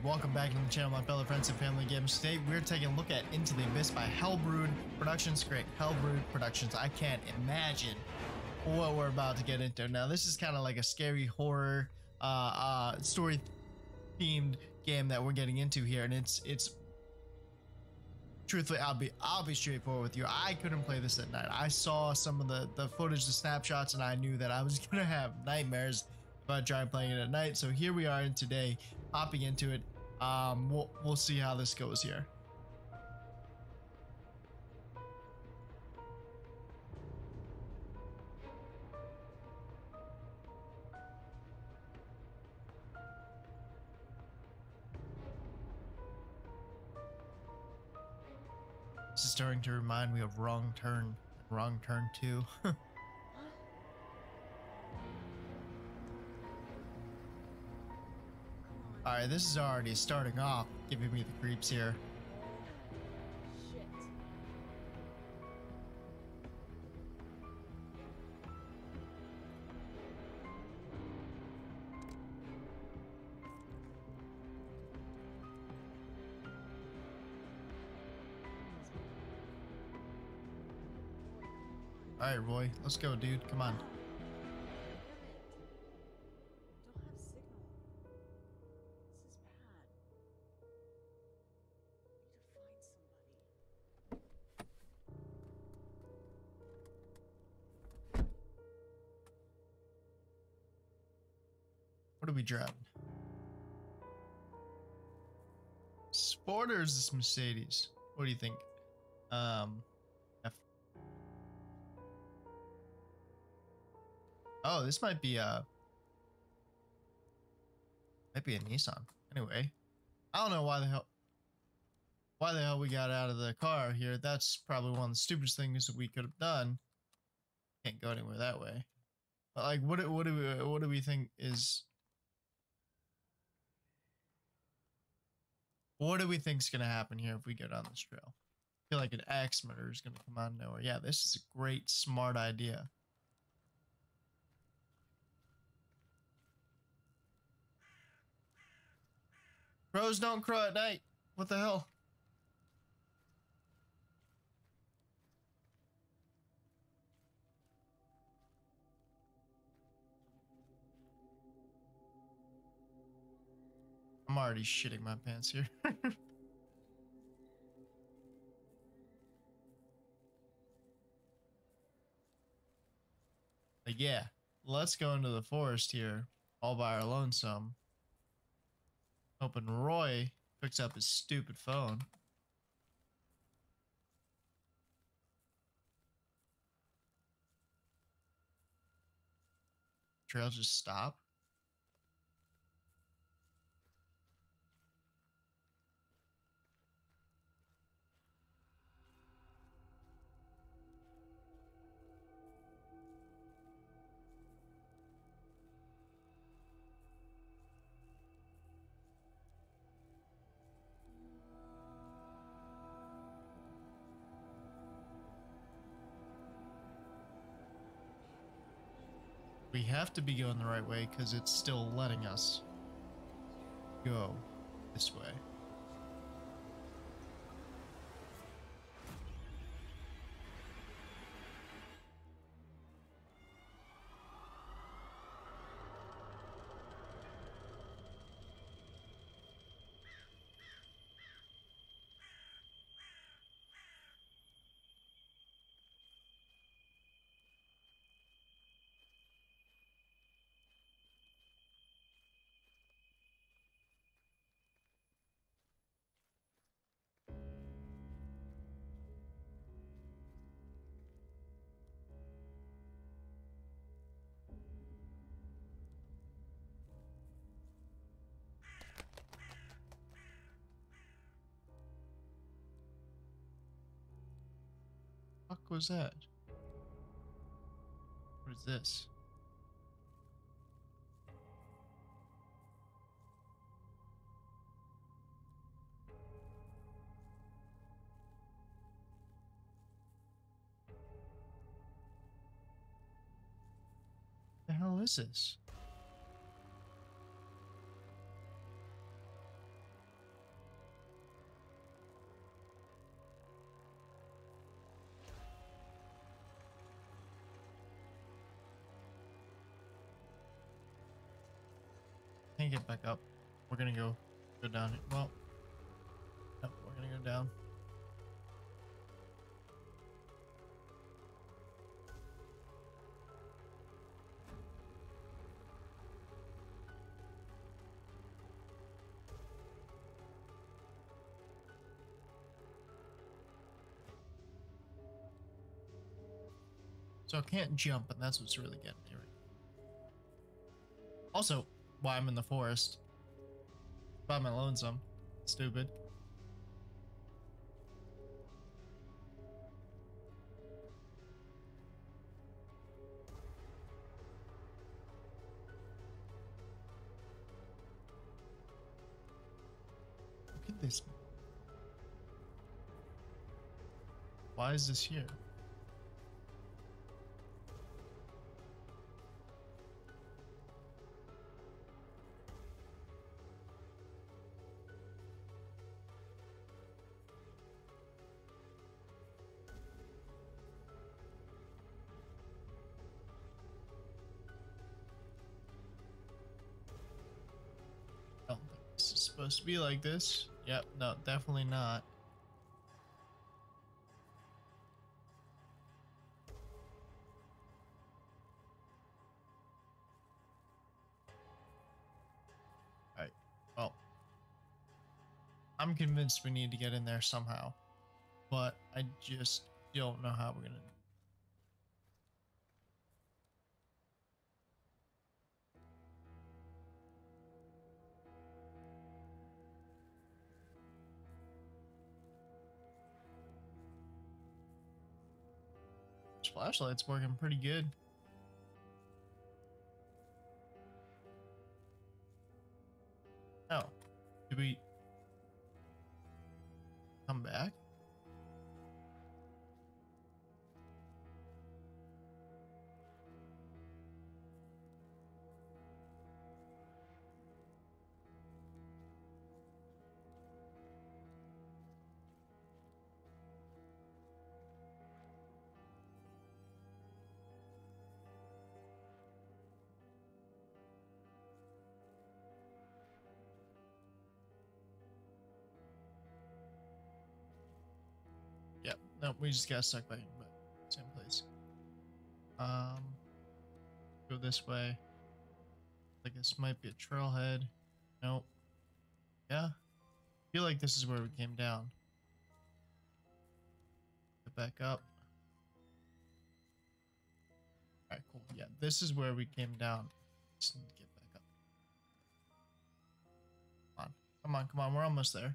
welcome back to the channel, my fellow friends and family gamers. Today we're taking a look at Into the Abyss by Hellbrood Productions. Great, Hellbrood Productions. I can't imagine what we're about to get into. Now this is kind of like a scary horror story themed game that we're getting into here, and it's truthfully, I'll be straightforward with you. I couldn't play this at night. I saw some of the footage, the snapshots, and I knew that I was gonna have nightmares about trying playing it at night. So here we are today, hopping into it. We'll see how this goes here. This is starting to remind me of Wrong Turn and Wrong Turn 2. Alright, this is already starting off giving me the creeps here. Shit. Alright, Roy, let's go, dude. Come on. Don't have signal. This is bad. Need to find somebody. What are we driving? Sport or is this Mercedes? What do you think? Oh, this might be a Nissan. Anyway, I don't know why the hell we got out of the car here. That's probably one of the stupidest things that we could have done. Can't go anywhere that way. But like, what do we think is? What do we think's gonna happen here if we go down this trail? I feel like an axe murder is gonna come out of nowhere. Yeah, this is a great, smart idea. Crows don't crow at night. What the hell? I'm already shitting my pants here. But yeah, let's go into the forest here all by our lonesome. Hoping Roy picks up his stupid phone. Trail just stop. We have to be going the right way because it's still letting us go this way. What was that? What is this? The hell is this? Can't get back up. We're gonna go down. Well, nope, we're gonna go down. So I can't jump, and that's what's really getting me. Also, why I'm in the forest by my lonesome. Stupid. Look at this. Why is this here? I don't think this is supposed to be like this. Yep, no, definitely not. Alright, well. I'm convinced we need to get in there somehow. But I just don't know how we're gonna. This flashlight's working pretty good. Oh, did we come back? Yep. No, we just got stuck back in the same place. Go this way. Like this might be a trailhead. Nope. Yeah. I feel like this is where we came down. Get back up. Alright, cool. Yeah, this is where we came down. Just need to get back up. Come on. Come on, come on. We're almost there.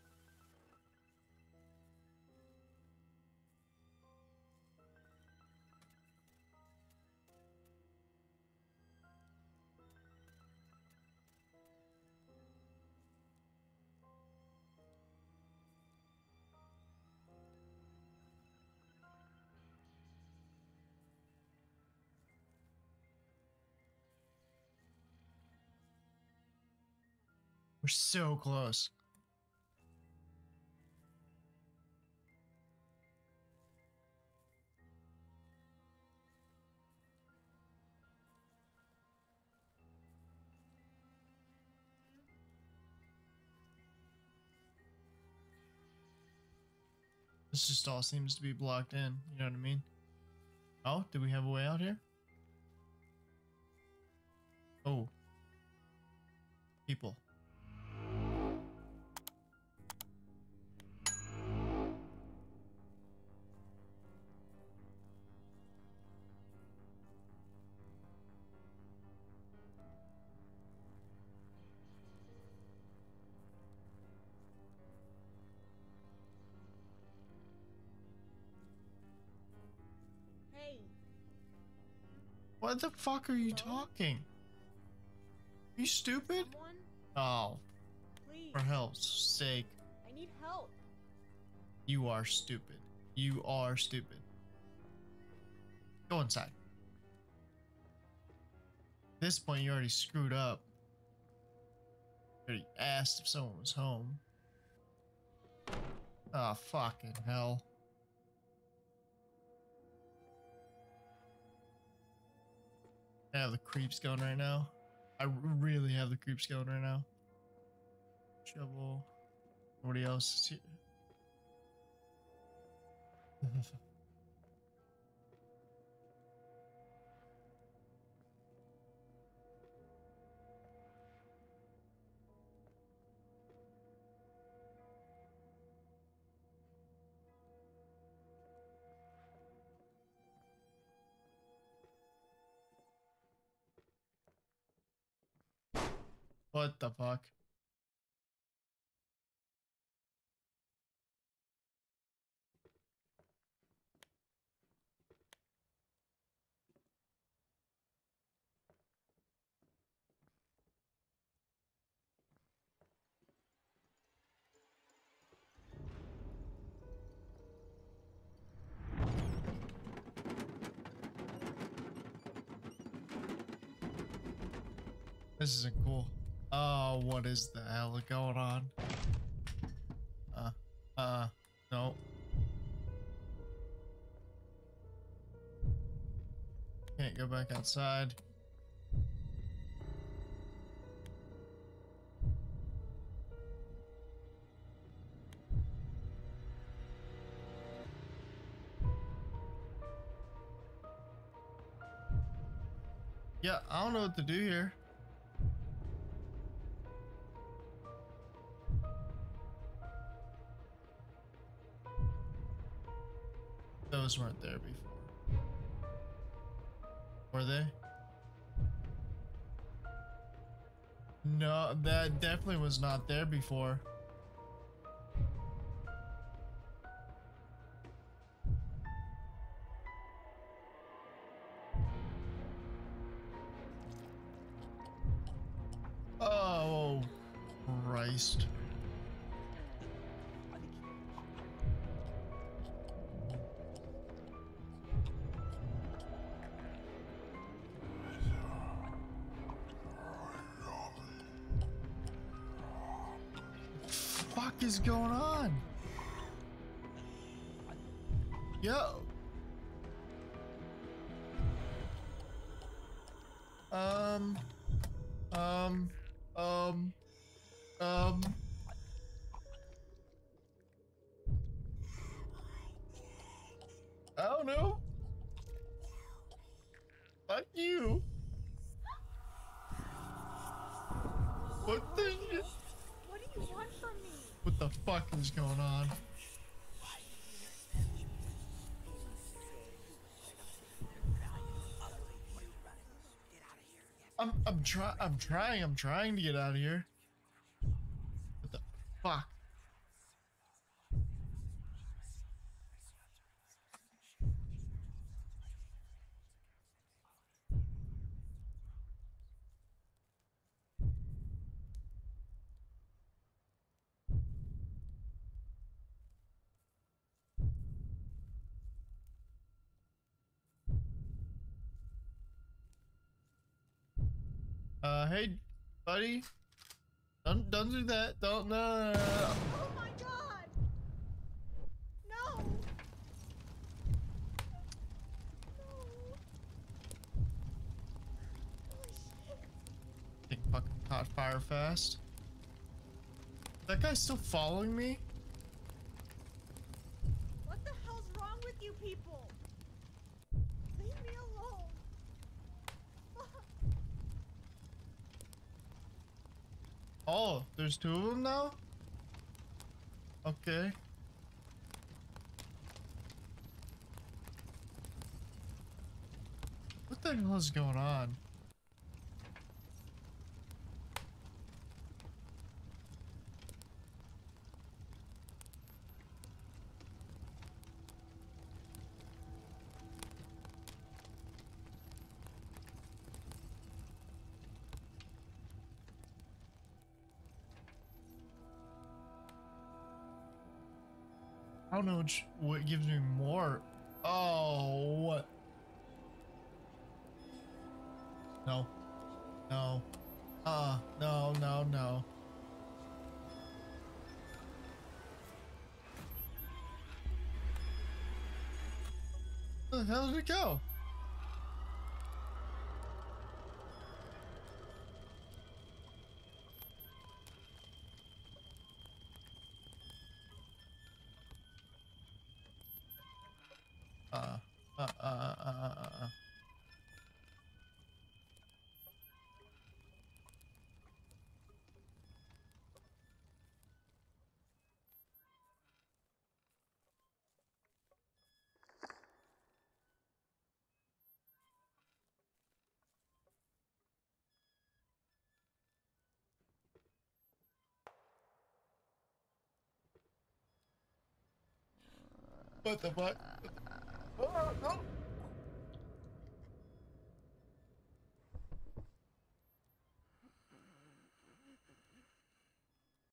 We're so close. This just all seems to be blocked in. You know what I mean? Oh, do we have a way out here? Oh. People. Hey, What the fuck are you Hello? talking? Are you stupid? someone? Oh, Please. for hell's sake. I need help. You are stupid. You are stupid. Go inside. At this point, you already screwed up. You already asked if someone was home. Oh, fucking hell. I have the creeps going right now. I really have the creeps going right now. Shovel. Nobody else is here. What the fuck? This isn't cool. Oh, what is the hell going on? No. Can't go back outside. Yeah, I don't know what to do here. Those weren't there before. Were they? No, that definitely was not there before. Oh, Christ. Fuck is going on? Yo. Um. I don't know. Fuck you. What the shit? What do you want from me? What the fuck is going on? I'm trying to get out of here. What the fuck? Hey, buddy. Don't do that. Don't, no. Oh my god! No! No! Holy shit! Think fucking caught fire fast. That guy's still following me? What the hell's wrong with you people? Leave me alone! Oh, there's two of them now? Okay. What the hell is going on? I don't know what gives me more. Oh, what? No. No. No, no, no. Where the hell did it go? Uh, uh, uh, uh, uh, uh, uh. What the fuck? Oh, no.